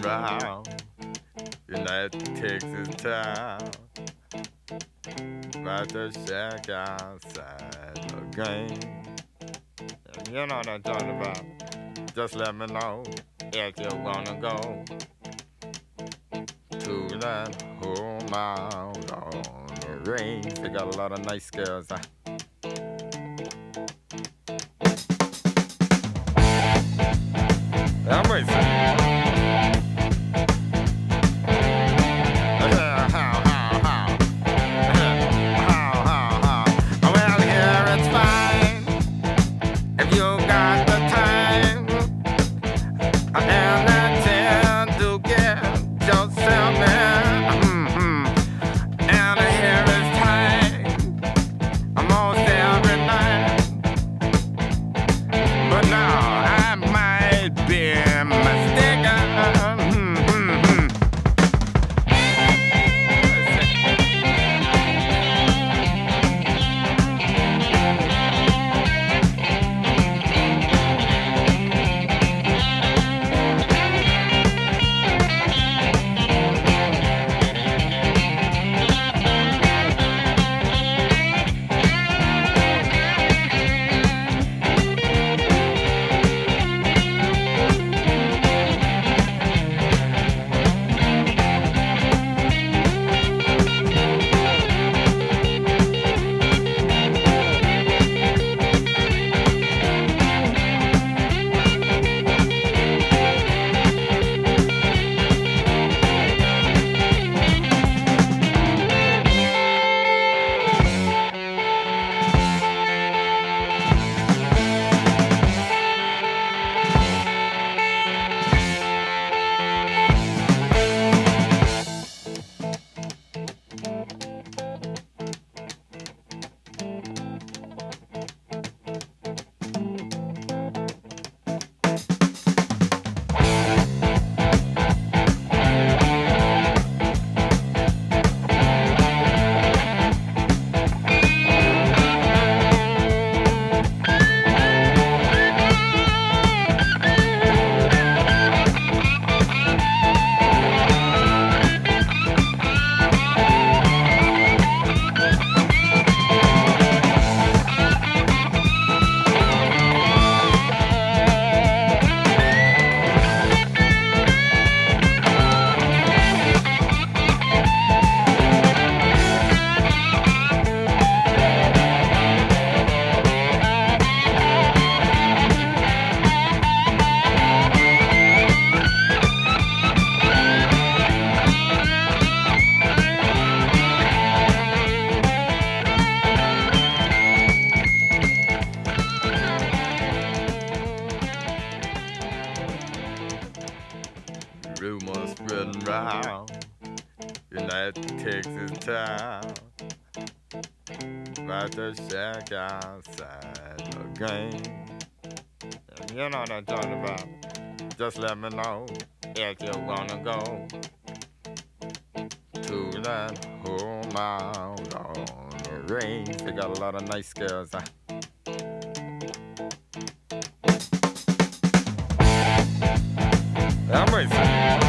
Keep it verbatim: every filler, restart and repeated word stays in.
round in that Texas town, about to shack outside the game. And you know what I'm talking about. Just let me know if you wanna go to that whole mile on the range. They got a lot of nice girls. Huh? I'm racing. Rumors spreading round in that Texas town, about to shack outside the game. And you know what I'm talking about. Just let me know if you wanna go to that whole mile on the range. They got a lot of nice girls. Huh? I'm racing.